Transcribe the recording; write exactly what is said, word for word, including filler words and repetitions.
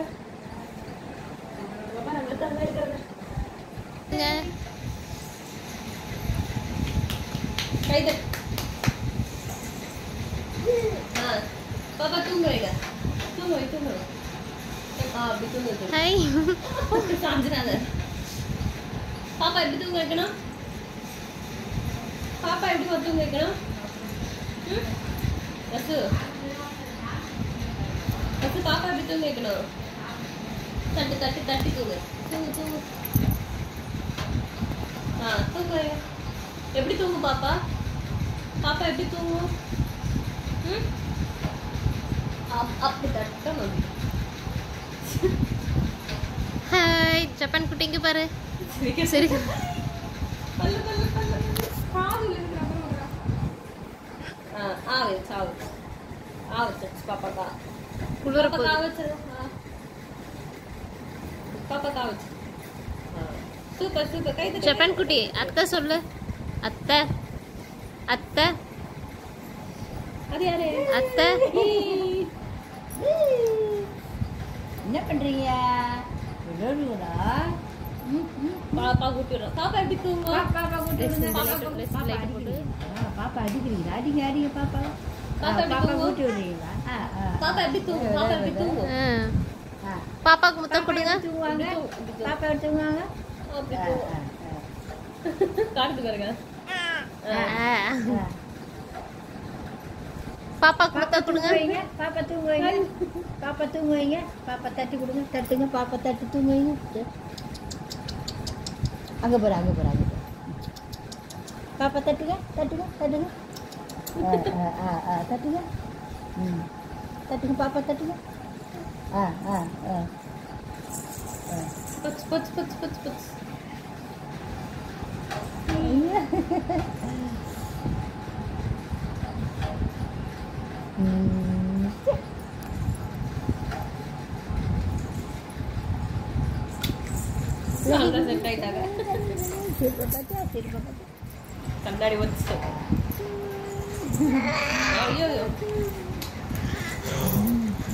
பாரு பாப்பா நம்ம தங்க இருக்கறங்க கை தட்டு ஆ பாப்பா தூங்குறீங்க தூங்கு தூங்கு ஆ அப்படி தூங்கு ஹாய் சாஞ்சிராத பாப்பா எப்படி தூங்க வைக்கணும் பாப்பா எப்படி தூங்க வைக்கணும் ம் ரசு ரசு பாப்பா எப்படி தூங்க வைக்கணும் தட்டு தட்டு தட்டி தூங்கு தூங்கு தூங்கு ஆ தூங்கு எப்படி தூங்கு பாப்பா பாப்பா எப்படி தூங்கும் ம் அப்படி தட்டணும் ஹாய் ஜப்பான் குட்டி இங்க பாரு சரி பல்ல பல்ல பல்ல காதுல இருந்து அப்புறம் வரா ஆ ஆவே சாவு ஆவே பாப்பா கா குளிர பாப்பா காவச்சு பாப்பா காவச்சு சூப்பர் சூப்பர் கை தட்டு ஜப்பான் குட்டி அத்தை சொல்லு அத்தை அத்தை அது யாரு அத்தை என்ன பண்றீங்க விளையாடுறா பாப்பா கூட்டி விடுறோம் பாப்பா எப்படி தூங்கும் பாப்பா கூட்டி விடுங்க பாப்பா அடிக்கிறீங்க பாப்பா அடிக்கிறீங்களா அடிங்க அடிங்க பாப்பா பாப்பா கூட்டி விடுறீங்களா பாப்பா எப்படி தூங்கும் பாப்பா எப்படி தூங்கும் பாப்பாக்கு முத்தம் கொடுங்க தூங்குவாங்க பாப்பா எப்படி தூங்குவாங்க அப்படி தூங்கும் காட்டுது பாருங்க பாப்பாக்கு முத்தம் கொடுங்க பாப்பா தூங்குவீங்க பாப்பா தூங்குவீங்க பாப்பா தட்டி கொடுங்க தட்டுங்க பாப்பா தட்டி தூங்குவீங்க அங்கே போகிற அங்கே போகிற அங்கே போகிற பாப்பா தட்டுங்க தட்டுங்க தட்டுங்க ஆ ஆ தட்டுங்க ம் தட்டுங்க பாப்பா தட்டுங்க ஆ ஆ ஆ பச் பச் பச் பச் பச் செட் ஆயிட்டாங்க கண்ணாடி வச்சு ஐயோ